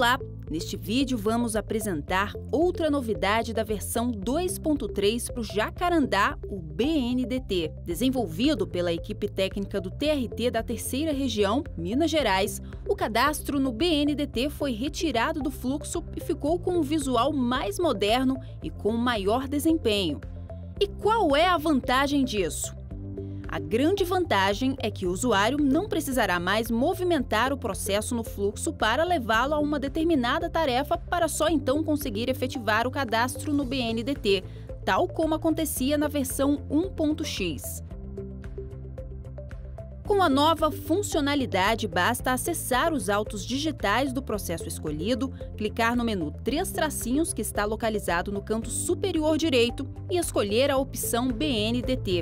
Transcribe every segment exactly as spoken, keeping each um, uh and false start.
Olá! Neste vídeo vamos apresentar outra novidade da versão dois ponto três para o Jacarandá, o B N D T. Desenvolvido pela equipe técnica do T R T da Terceira Região, Minas Gerais, o cadastro no B N D T foi retirado do fluxo e ficou com um visual mais moderno e com maior desempenho. E qual é a vantagem disso? A grande vantagem é que o usuário não precisará mais movimentar o processo no fluxo para levá-lo a uma determinada tarefa para só então conseguir efetivar o cadastro no B N D T, tal como acontecia na versão um ponto x. Com a nova funcionalidade, basta acessar os autos digitais do processo escolhido, clicar no menu Três Tracinhos, que está localizado no canto superior direito, e escolher a opção B N D T.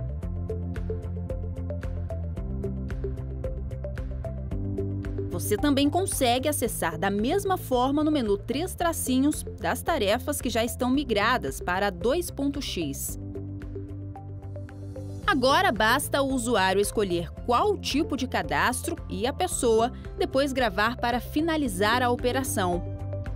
Você também consegue acessar da mesma forma no menu Três Tracinhos das tarefas que já estão migradas para dois ponto x. Agora basta o usuário escolher qual tipo de cadastro e a pessoa, depois gravar para finalizar a operação.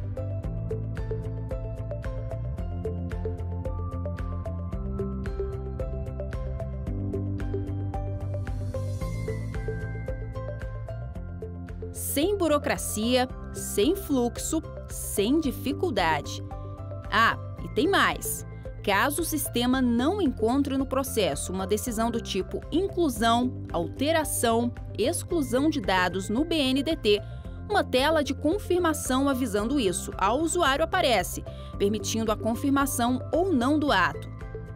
Sem burocracia, sem fluxo, sem dificuldade. Ah, e tem mais! Caso o sistema não encontre no processo uma decisão do tipo inclusão, alteração, exclusão de dados no B N D T, uma tela de confirmação avisando isso ao usuário aparece, permitindo a confirmação ou não do ato.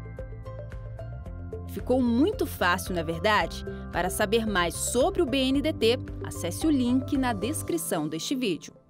Ficou muito fácil, não é verdade? Para saber mais sobre o B N D T, acesse o link na descrição deste vídeo.